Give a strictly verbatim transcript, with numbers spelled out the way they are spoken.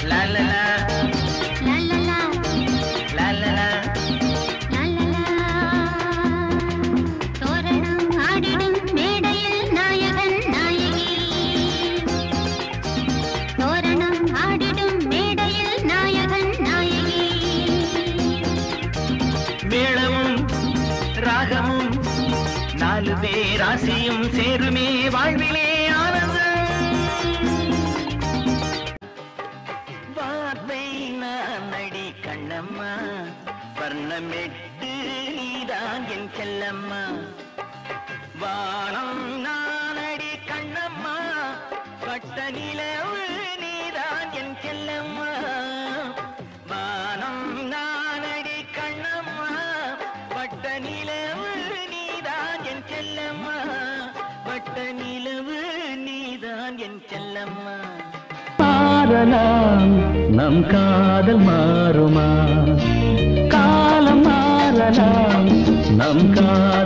La la la. La la la. La la la. La la la. தோரணம் ஆடிடும் மேடையில் நாயகன் நாயகி. தோரணம் ஆடிடும் மேடையில் நாயகன் நாயகி. மேளமும் ராகமும் நாலு பேராசியும் சேருமே வாழ்விலே ஆனந்தம். வார்த்தை நானடி கண்ணம்மா வர்ணமெட்டு நீதான் என் செல்லம்மா. வானம் நானடி கண்ணம்மா பட்ட நிலவு நீதான் என் செல்லம்மா. வானம் நானடி கண்ணம்மா பட்ட நிலவு நீதான் என் செல்லம்மா. பட்ட நிலவு நீதான் என் செல்லம்மா. மாறலாம் நம் காதல் மாறுமா? காலம் மாறலாம் நம் காதல்